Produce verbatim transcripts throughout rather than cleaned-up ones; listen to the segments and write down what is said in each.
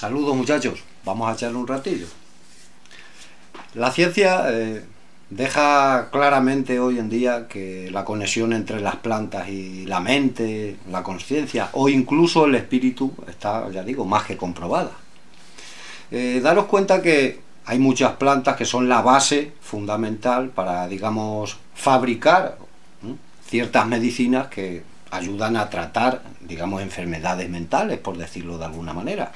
Saludos muchachos, vamos a echarle un ratillo. La ciencia eh, deja claramente hoy en día que la conexión entre las plantas y la mente, la conciencia o incluso el espíritu está, ya digo, más que comprobada. Eh, daros cuenta que hay muchas plantas que son la base fundamental para, digamos, fabricar ¿eh? ciertas medicinas que ayudan a tratar, digamos, enfermedades mentales, por decirlo de alguna manera.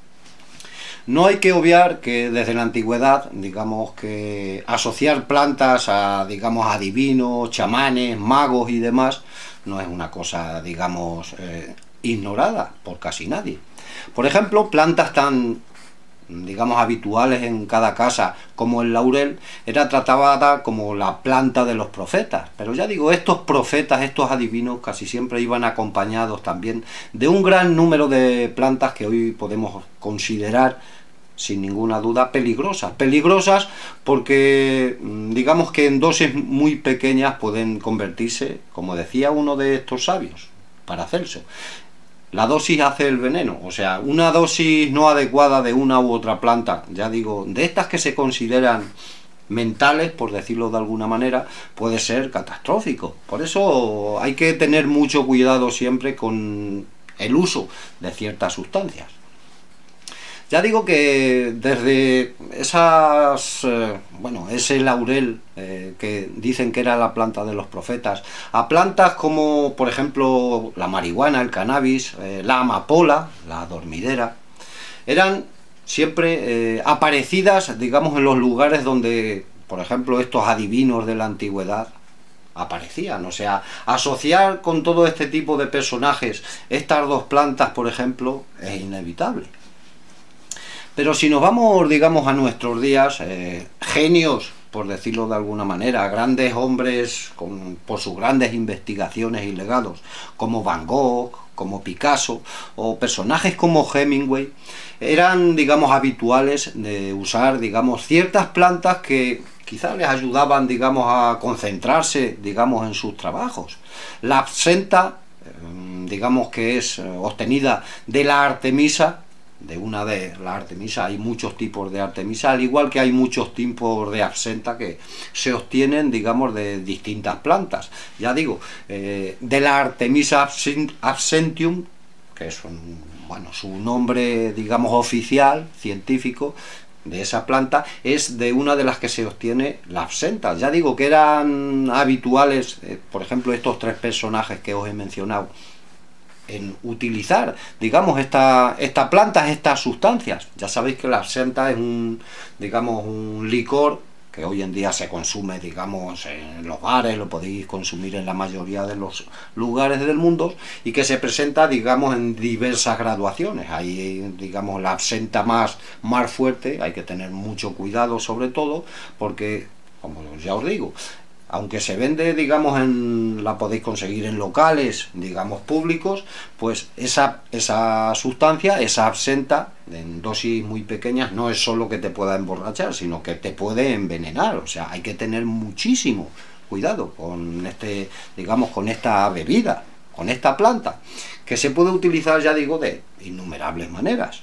No hay que obviar que desde la antigüedad, digamos que asociar plantas a, digamos, adivinos, chamanes, magos y demás, no es una cosa, digamos, eh, ignorada por casi nadie. Por ejemplo, plantas tan, digamos, habituales en cada casa como el laurel, era tratada como la planta de los profetas. Pero ya digo, estos profetas, estos adivinos, casi siempre iban acompañados también de un gran número de plantas que hoy podemos considerar sin ninguna duda peligrosas. Peligrosas porque, digamos que en dosis muy pequeñas pueden convertirse, como decía uno de estos sabios, Paracelso, la dosis hace el veneno. O sea, una dosis no adecuada de una u otra planta, ya digo, de estas que se consideran mentales, por decirlo de alguna manera, puede ser catastrófico. Por eso hay que tener mucho cuidado siempre con el uso de ciertas sustancias. Ya digo que desde esas, eh, bueno, ese laurel eh, que dicen que era la planta de los profetas, a plantas como, por ejemplo, la marihuana, el cannabis, eh, la amapola, la dormidera, eran siempre eh, aparecidas, digamos, en los lugares donde, por ejemplo, estos adivinos de la antigüedad aparecían. O sea, asociar con todo este tipo de personajes estas dos plantas, por ejemplo, es inevitable. Pero si nos vamos, digamos, a nuestros días, eh, genios, por decirlo de alguna manera, grandes hombres con, por sus grandes investigaciones y legados, como Van Gogh, como Picasso, o personajes como Hemingway, eran, digamos, habituales de usar, digamos, ciertas plantas que quizás les ayudaban, digamos, a concentrarse, digamos, en sus trabajos. La absenta, eh, digamos que es obtenida de la artemisa, de una de la artemisa, hay muchos tipos de artemisa, al igual que hay muchos tipos de absenta que se obtienen, digamos, de distintas plantas. Ya digo, eh, de la Artemisa absentium, que es un, bueno, su nombre, digamos, oficial, científico, de esa planta, es de una de las que se obtiene la absenta. Ya digo que eran habituales, eh, por ejemplo, estos tres personajes que os he mencionado, en utilizar, digamos, esta, esta plantas, estas sustancias. Ya sabéis que la absenta es un, digamos, un licor que hoy en día se consume, digamos, en los bares, lo podéis consumir en la mayoría de los lugares del mundo, y que se presenta, digamos, en diversas graduaciones. Hay, digamos, la absenta más, más fuerte, hay que tener mucho cuidado sobre todo, porque, como ya os digo, aunque se vende, digamos, en, la podéis conseguir en locales, digamos, públicos, pues esa, esa sustancia, esa absenta, en dosis muy pequeñas, no es solo que te pueda emborrachar, sino que te puede envenenar. O sea, hay que tener muchísimo cuidado con este, digamos, con esta bebida, con esta planta, que se puede utilizar, ya digo, de innumerables maneras.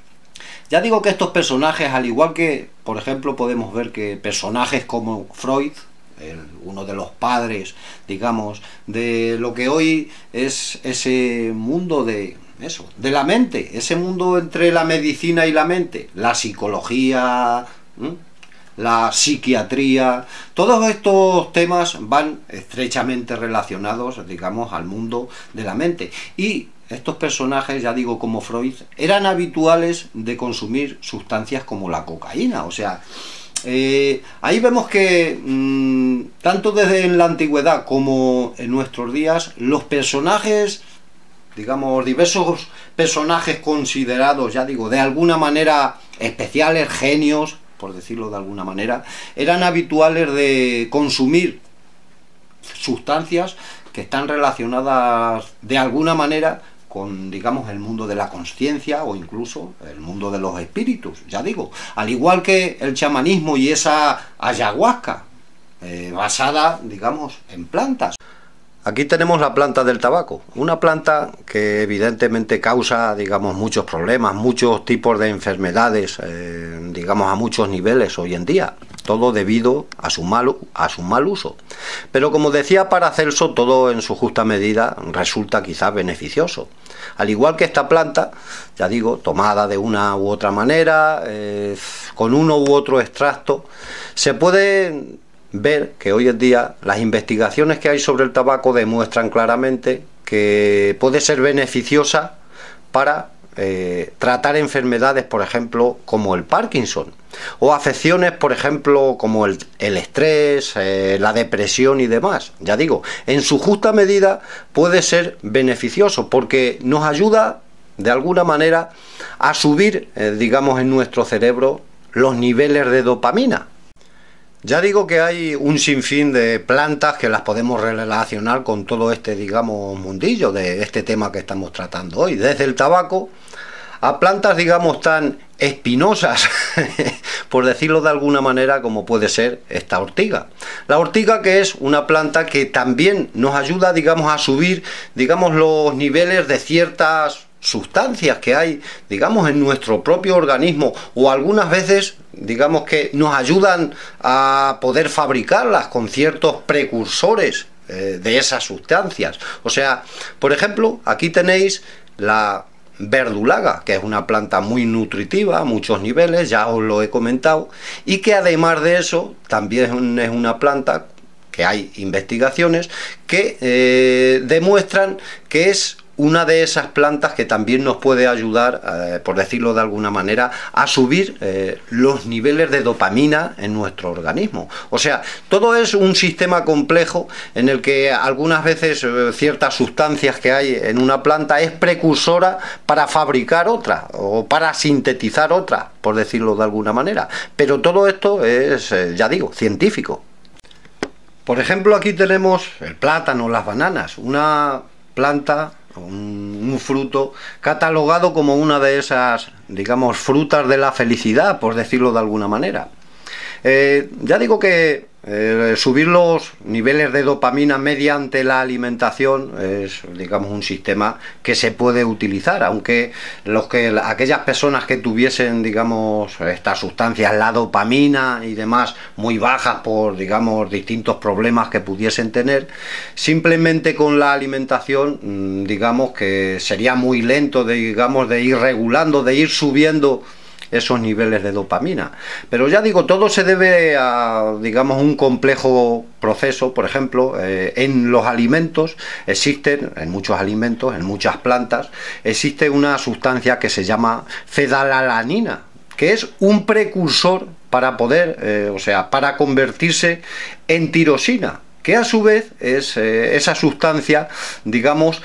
Ya digo que estos personajes, al igual que, por ejemplo, podemos ver que personajes como Freud, El, uno de los padres, digamos, de lo que hoy es ese mundo de eso, de la mente, ese mundo entre la medicina y la mente, la psicología, ¿eh? la psiquiatría, todos estos temas van estrechamente relacionados, digamos, al mundo de la mente. Y estos personajes, ya digo, como Freud, eran habituales de consumir sustancias como la cocaína. O sea, Eh, ahí vemos que mmm, tanto desde la antigüedad como en nuestros días, los personajes, digamos, diversos personajes considerados, ya digo, de alguna manera especiales, genios, por decirlo de alguna manera, eran habituales de consumir sustancias que están relacionadas de alguna manera con, digamos, el mundo de la conciencia o incluso el mundo de los espíritus, ya digo, al igual que el chamanismo y esa ayahuasca eh, basada, digamos, en plantas. Aquí tenemos la planta del tabaco, una planta que evidentemente causa, digamos, muchos problemas, muchos tipos de enfermedades, eh, digamos, a muchos niveles hoy en día, todo debido a su mal, a su mal uso. Pero como decía Paracelso, todo en su justa medida resulta quizás beneficioso. Al igual que esta planta, ya digo, tomada de una u otra manera, eh, con uno u otro extracto, se puede ver que hoy en día las investigaciones que hay sobre el tabaco demuestran claramente que puede ser beneficiosa para eh, tratar enfermedades, por ejemplo, como el Parkinson, o afecciones, por ejemplo, como el, el estrés, eh, la depresión y demás. Ya digo, en su justa medida puede ser beneficioso porque nos ayuda de alguna manera a subir, eh, digamos, en nuestro cerebro los niveles de dopamina. Ya digo que hay un sinfín de plantas que las podemos relacionar con todo este, digamos, mundillo de este tema que estamos tratando hoy, desde el tabaco a plantas, digamos, tan espinosas, por decirlo de alguna manera, como puede ser esta ortiga. La ortiga, que es una planta que también nos ayuda, digamos, a subir, digamos, los niveles de ciertas sustancias que hay, digamos, en nuestro propio organismo, o algunas veces, digamos, que nos ayudan a poder fabricarlas con ciertos precursores eh, de esas sustancias. O sea, por ejemplo, aquí tenéis la verdulaga, que es una planta muy nutritiva a muchos niveles, ya os lo he comentado, y que además de eso también es una planta que hay investigaciones que eh, demuestran que es una de esas plantas que también nos puede ayudar, eh, por decirlo de alguna manera, a subir eh, los niveles de dopamina en nuestro organismo. O sea, todo es un sistema complejo en el que algunas veces eh, ciertas sustancias que hay en una planta es precursora para fabricar otra o para sintetizar otra, por decirlo de alguna manera. Pero todo esto es, eh, ya digo, científico. Por ejemplo, aquí tenemos el plátano, las bananas, una planta, un, un fruto catalogado como una de esas, digamos, frutas de la felicidad, por decirlo de alguna manera. Eh, ya digo que eh, subir los niveles de dopamina mediante la alimentación es, digamos, un sistema que se puede utilizar, aunque los que aquellas personas que tuviesen, digamos, estas sustancias, la dopamina y demás, muy bajas por, digamos, distintos problemas que pudiesen tener, simplemente con la alimentación, digamos, que sería muy lento, de, digamos, de ir regulando, de ir subiendo esos niveles de dopamina. Pero ya digo, todo se debe a, digamos, un complejo proceso. Por ejemplo, eh, en los alimentos existen, en muchos alimentos, en muchas plantas, existe una sustancia que se llama fenalalanina, que es un precursor para poder, eh, o sea, para convertirse en tirosina, que a su vez es eh, esa sustancia, digamos,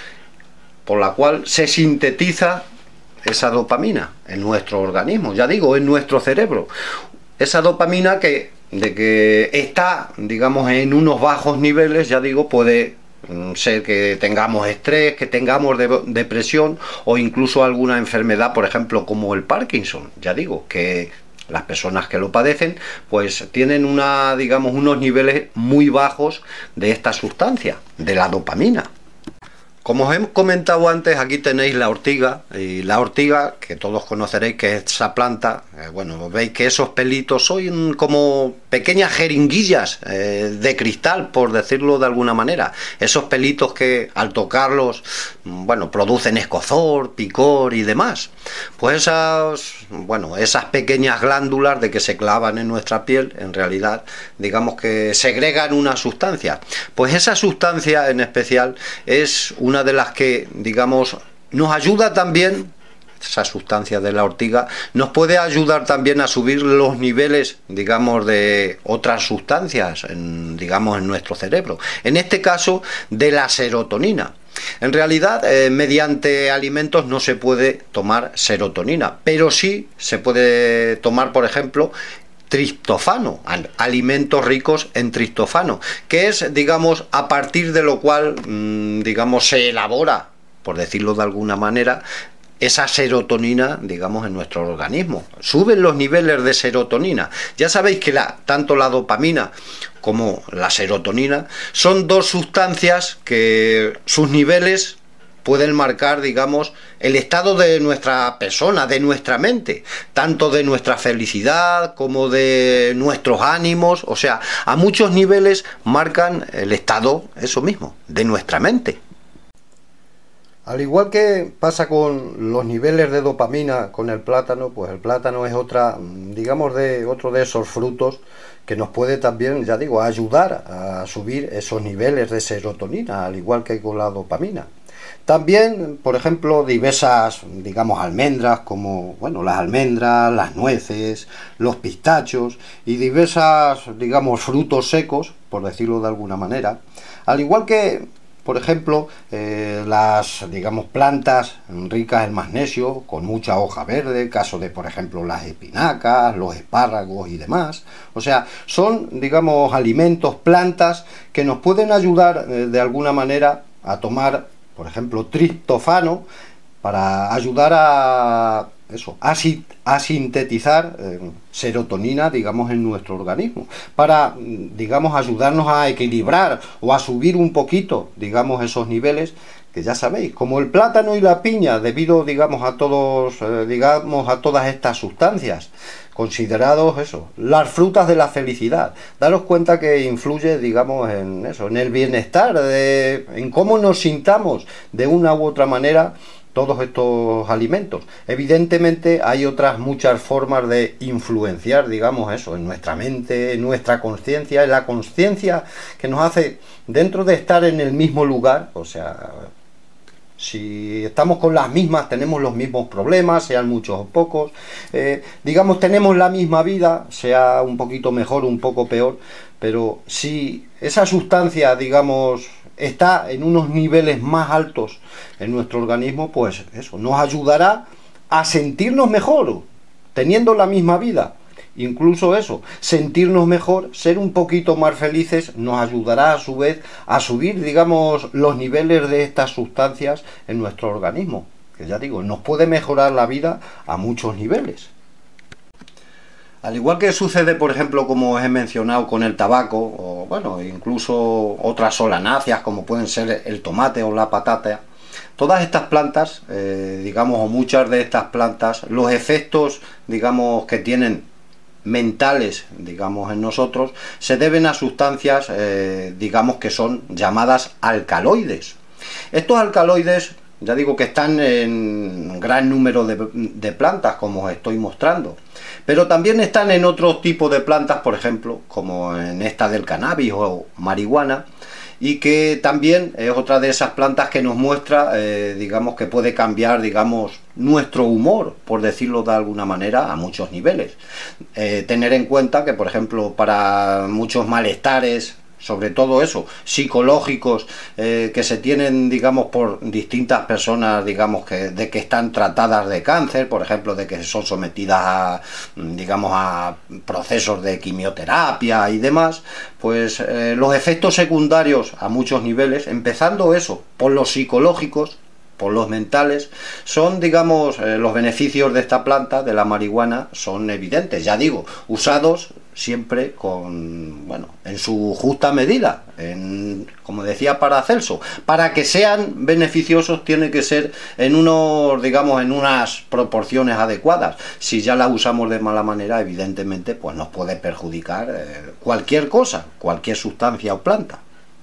por la cual se sintetiza esa dopamina en nuestro organismo, ya digo, en nuestro cerebro. Esa dopamina que, de que está, digamos, en unos bajos niveles, ya digo, puede ser que tengamos estrés, que tengamos de, depresión o incluso alguna enfermedad, por ejemplo, como el Parkinson. Ya digo, que las personas que lo padecen, pues tienen una, digamos, unos niveles muy bajos de esta sustancia, de la dopamina. Como os he comentado antes, aquí tenéis la ortiga, y la ortiga, que todos conoceréis que es esa planta, eh, bueno, veis que esos pelitos son como pequeñas jeringuillas eh, de cristal, por decirlo de alguna manera. Esos pelitos que al tocarlos, bueno, producen escozor, picor y demás. Pues esas, bueno, esas pequeñas glándulas de que se clavan en nuestra piel, en realidad, digamos que segregan una sustancia. Pues esa sustancia en especial es una de las que, digamos, nos ayuda también, esa sustancia de la ortiga, nos puede ayudar también a subir los niveles, digamos, de otras sustancias, en, digamos, en nuestro cerebro. En este caso, de la serotonina. En realidad, eh, mediante alimentos no se puede tomar serotonina, pero sí se puede tomar, por ejemplo, triptófano, alimentos ricos en triptófano, que es, digamos, a partir de lo cual, mmm, digamos, se elabora, por decirlo de alguna manera, esa serotonina, digamos, en nuestro organismo. Suben los niveles de serotonina. Ya sabéis que la, tanto la dopamina como la serotonina, son dos sustancias que sus niveles pueden marcar, digamos, el estado de nuestra persona, de nuestra mente, tanto de nuestra felicidad como de nuestros ánimos, o sea, a muchos niveles marcan el estado, eso mismo, de nuestra mente. Al igual que pasa con los niveles de dopamina con el plátano, pues el plátano es otra, digamos, de otro de esos frutos que nos puede también, ya digo, ayudar a subir esos niveles de serotonina, al igual que con la dopamina. También, por ejemplo, diversas, digamos, almendras, como, bueno, las almendras, las nueces, los pistachos y diversas, digamos, frutos secos, por decirlo de alguna manera, al igual que, por ejemplo, eh, las, digamos, plantas ricas en magnesio, con mucha hoja verde, caso de, por ejemplo, las espinacas, los espárragos y demás. O sea, son, digamos, alimentos, plantas que nos pueden ayudar eh, de alguna manera a tomar, por ejemplo, triptofano, para ayudar a eso, a, a sintetizar eh, serotonina, digamos, en nuestro organismo, para, digamos, ayudarnos a equilibrar o a subir un poquito, digamos, esos niveles que ya sabéis, como el plátano y la piña, debido, digamos, a todos, eh, digamos, a todas estas sustancias, considerados eso, las frutas de la felicidad. Daros cuenta que influye, digamos, en eso, en el bienestar, de, en cómo nos sintamos de una u otra manera todos estos alimentos. Evidentemente hay otras muchas formas de influenciar, digamos, eso, en nuestra mente, en nuestra conciencia, en la conciencia que nos hace, dentro de estar en el mismo lugar, o sea, si estamos con las mismas, tenemos los mismos problemas, sean muchos o pocos, eh, digamos, tenemos la misma vida, sea un poquito mejor, un poco peor, pero si esa sustancia, digamos, está en unos niveles más altos en nuestro organismo, pues eso nos ayudará a sentirnos mejor, teniendo la misma vida. Incluso eso, sentirnos mejor, ser un poquito más felices, nos ayudará a su vez a subir, digamos, los niveles de estas sustancias en nuestro organismo, que ya digo, nos puede mejorar la vida a muchos niveles. Al igual que sucede, por ejemplo, como os he mencionado con el tabaco, o bueno, incluso otras solanáceas como pueden ser el tomate o la patata, todas estas plantas, eh, digamos, o muchas de estas plantas, los efectos, digamos, que tienen mentales, digamos, en nosotros, se deben a sustancias, eh, digamos, que son llamadas alcaloides. Estos alcaloides, ya digo, que están en gran número de, de plantas, como os estoy mostrando, pero también están en otros tipos de plantas, por ejemplo, como en esta del cannabis o marihuana, y que también es otra de esas plantas que nos muestra, eh, digamos, que puede cambiar, digamos, nuestro humor, por decirlo de alguna manera, a muchos niveles. Eh, tener en cuenta que, por ejemplo, para muchos malestares, sobre todo eso, psicológicos, eh, que se tienen, digamos, por distintas personas, digamos, que de que están tratadas de cáncer, por ejemplo, de que son sometidas a, digamos, a procesos de quimioterapia y demás, pues eh, los efectos secundarios a muchos niveles, empezando eso, por los psicológicos, por los mentales, son, digamos, eh, los beneficios de esta planta, de la marihuana, son evidentes, ya digo, usados siempre con, bueno, en su justa medida, en, como decía Paracelso, para que sean beneficiosos tiene que ser en unos, digamos, en unas proporciones adecuadas. Si ya las usamos de mala manera, evidentemente, pues nos puede perjudicar eh, cualquier cosa, cualquier sustancia o planta.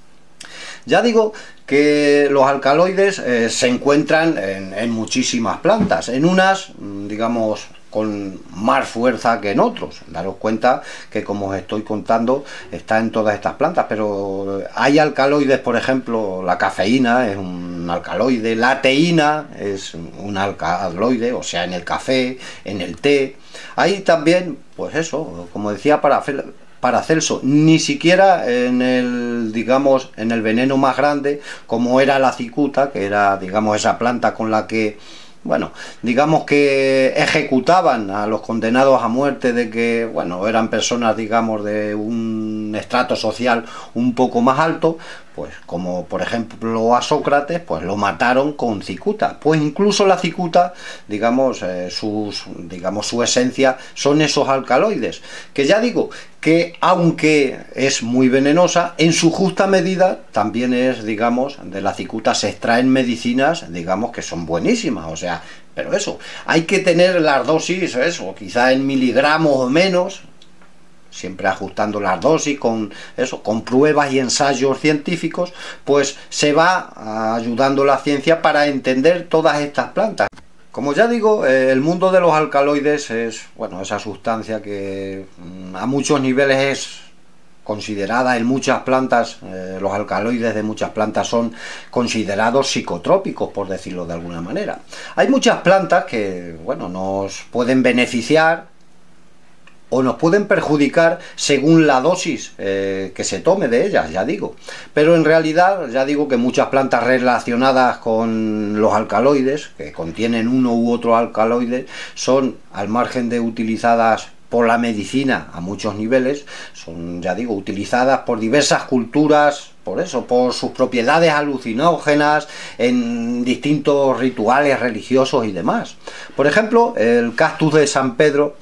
Ya digo que los alcaloides eh, se encuentran en, en muchísimas plantas, en unas, digamos, con más fuerza que en otros. Daros cuenta que, como os estoy contando, está en todas estas plantas, pero hay alcaloides, por ejemplo, la cafeína es un alcaloide, la teína es un alcaloide, o sea, en el café, en el té. Hay también, pues eso, como decía Paracelso, Paracelso, ni siquiera en el, digamos, en el veneno más grande, como era la cicuta, que era, digamos, esa planta con la que, bueno, digamos que ejecutaban a los condenados a muerte, de que, bueno, eran personas, digamos, de un estrato social un poco más alto, pues como por ejemplo a Sócrates, pues lo mataron con cicuta. Pues incluso la cicuta, digamos, eh, sus, digamos, su esencia son esos alcaloides, que ya digo, que aunque es muy venenosa, en su justa medida también es, digamos, de la cicuta se extraen medicinas, digamos, que son buenísimas, o sea, pero eso, hay que tener las dosis, eso, quizá en miligramos o menos, siempre ajustando las dosis con eso, con pruebas y ensayos científicos, pues se va ayudando la ciencia para entender todas estas plantas. Como ya digo, el mundo de los alcaloides es, bueno, esa sustancia que a muchos niveles es considerada en muchas plantas, eh, los alcaloides de muchas plantas son considerados psicotrópicos, por decirlo de alguna manera. Hay muchas plantas que, bueno, nos pueden beneficiar o nos pueden perjudicar según la dosis eh, que se tome de ellas, ya digo. Pero en realidad, ya digo que muchas plantas relacionadas con los alcaloides, que contienen uno u otro alcaloide, son, al margen de utilizadas por la medicina a muchos niveles, son, ya digo, utilizadas por diversas culturas, por eso, por sus propiedades alucinógenas, en distintos rituales religiosos y demás. Por ejemplo, el cactus de San Pedro,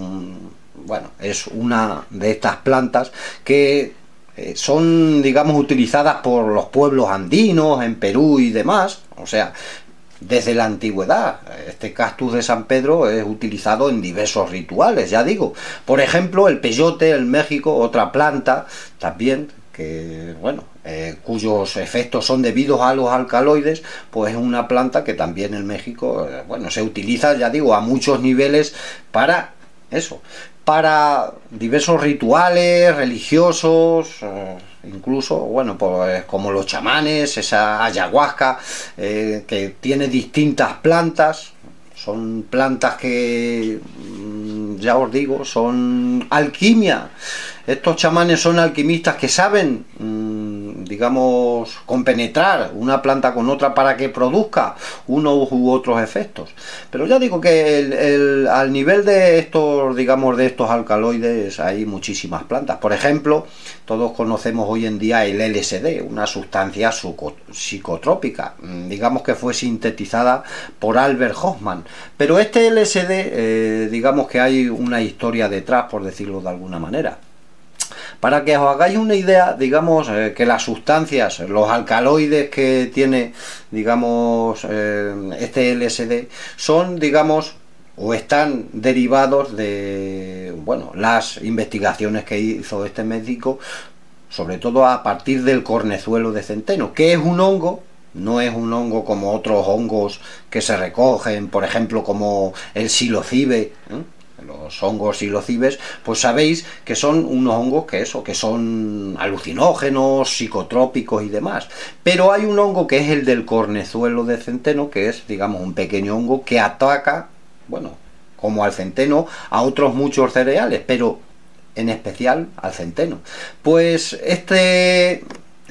bueno, es una de estas plantas que eh, son, digamos, utilizadas por los pueblos andinos, en Perú y demás, o sea, desde la antigüedad. Este cactus de San Pedro es utilizado en diversos rituales, ya digo. Por ejemplo, el peyote en México, otra planta también, que, bueno, eh, cuyos efectos son debidos a los alcaloides, pues es una planta que también en México, eh, bueno, se utiliza, ya digo, a muchos niveles para eso, para diversos rituales religiosos, eh, incluso, bueno, pues como los chamanes, esa ayahuasca, eh, que tiene distintas plantas. Son plantas que, ya os digo, son alquimia. Estos chamanes son alquimistas que saben, digamos, compenetrar una planta con otra para que produzca unos u otros efectos. Pero ya digo que el, el, al nivel de estos, digamos, de estos alcaloides hay muchísimas plantas. Por ejemplo, todos conocemos hoy en día el L S D, una sustancia psicotrópica, digamos que fue sintetizada por Albert Hofmann. Pero este L S D, eh, digamos que hay una historia detrás, por decirlo de alguna manera. Para que os hagáis una idea, digamos, eh, que las sustancias, los alcaloides que tiene, digamos, eh, este L S D, son, digamos, o están derivados de, bueno, las investigaciones que hizo este médico, sobre todo a partir del cornezuelo de centeno, que es un hongo. No es un hongo como otros hongos que se recogen, por ejemplo, como el psilocibe, ¿eh? Los hongos psilocibes, pues sabéis que son unos hongos que eso, que son alucinógenos, psicotrópicos y demás. Pero hay un hongo que es el del cornezuelo de centeno, que es, digamos, un pequeño hongo que ataca, bueno, como al centeno, a otros muchos cereales, pero en especial al centeno. Pues este,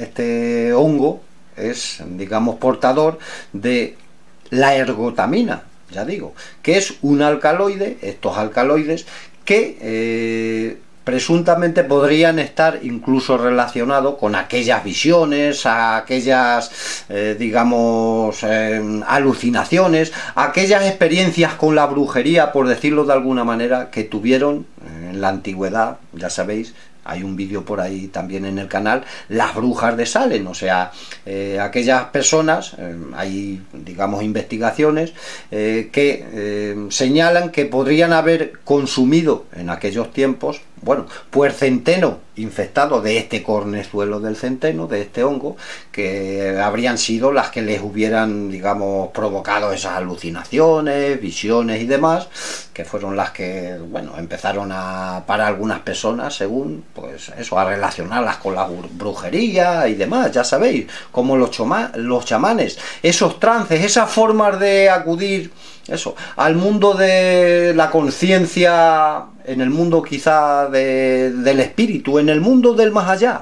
este hongo es, digamos, portador de la ergotamina, ya digo, que es un alcaloide, estos alcaloides, que eh, presuntamente podrían estar incluso relacionados con aquellas visiones, aquellas, eh, digamos, eh, alucinaciones, aquellas experiencias con la brujería, por decirlo de alguna manera, que tuvieron en la antigüedad, ya sabéis. Hay un vídeo por ahí también en el canal, las brujas de Salem, o sea, eh, aquellas personas, eh, hay, digamos, investigaciones eh, que eh, señalan que podrían haber consumido en aquellos tiempos, bueno, pues centeno infectado de este cornezuelo del centeno, de este hongo, que habrían sido las que les hubieran, digamos, provocado esas alucinaciones, visiones y demás, que fueron las que, bueno, empezaron a, para algunas personas, según, pues eso, a relacionarlas con la brujería y demás, ya sabéis, como los, choma, los chamanes, esos trances, esas formas de acudir, eso, al mundo de la conciencia, en el mundo quizá de, del espíritu, en el mundo del más allá.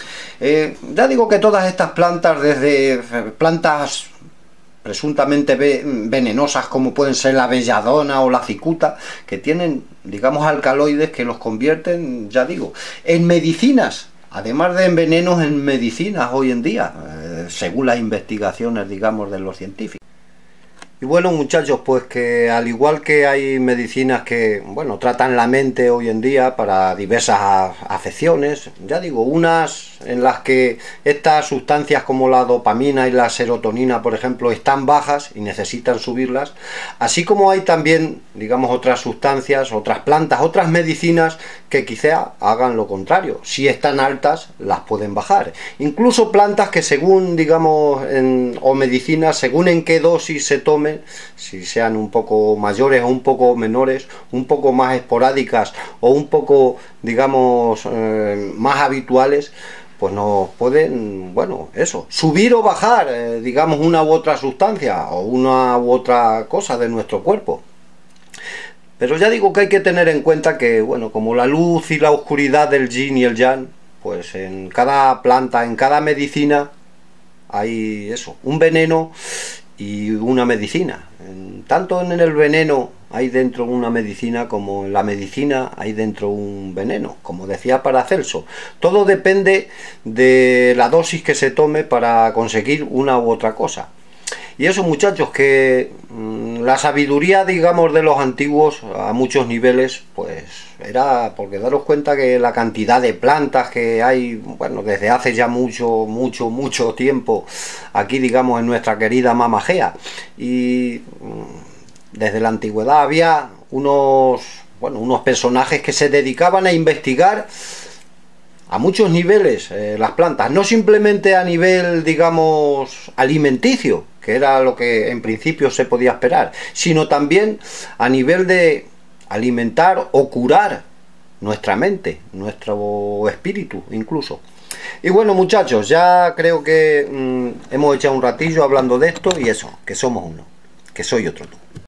Eh, ya digo que todas estas plantas, desde plantas presuntamente venenosas como pueden ser la belladona o la cicuta, que tienen, digamos, alcaloides que los convierten, ya digo, en medicinas además de en venenos en medicinas hoy en día, eh, según las investigaciones, digamos, de los científicos. Y bueno, muchachos, pues que al igual que hay medicinas que, bueno, tratan la mente hoy en día para diversas afecciones, ya digo, unas en las que estas sustancias como la dopamina y la serotonina, por ejemplo, están bajas y necesitan subirlas, así como hay también, digamos, otras sustancias, otras plantas, otras medicinas que quizá hagan lo contrario. Si están altas, las pueden bajar. Incluso plantas que según, digamos, en, o medicinas, según en qué dosis se tome, si sean un poco mayores o un poco menores, un poco más esporádicas o un poco, digamos, eh, más habituales, pues nos pueden, bueno, eso, subir o bajar, eh, digamos, una u otra sustancia o una u otra cosa de nuestro cuerpo. Pero ya digo que hay que tener en cuenta que, bueno, como la luz y la oscuridad del yin y el yang, pues en cada planta, en cada medicina, hay eso, un veneno y una medicina. Tanto en el veneno hay dentro una medicina, como en la medicina hay dentro un veneno, como decía Paracelso. Todo depende de la dosis que se tome para conseguir una u otra cosa. Y eso, muchachos, que mmm, la sabiduría, digamos, de los antiguos a muchos niveles, pues era porque daros cuenta que la cantidad de plantas que hay, bueno, desde hace ya mucho, mucho, mucho tiempo aquí, digamos, en nuestra querida Mama Gea. Y mmm, desde la antigüedad había unos, bueno, unos personajes que se dedicaban a investigar a muchos niveles eh, las plantas, no simplemente a nivel, digamos, alimenticio, que era lo que en principio se podía esperar, sino también a nivel de alimentar o curar nuestra mente, nuestro espíritu incluso. Y bueno, muchachos, ya creo que mmm, hemos echado un ratillo hablando de esto, y eso, que somos uno, que soy otro tú.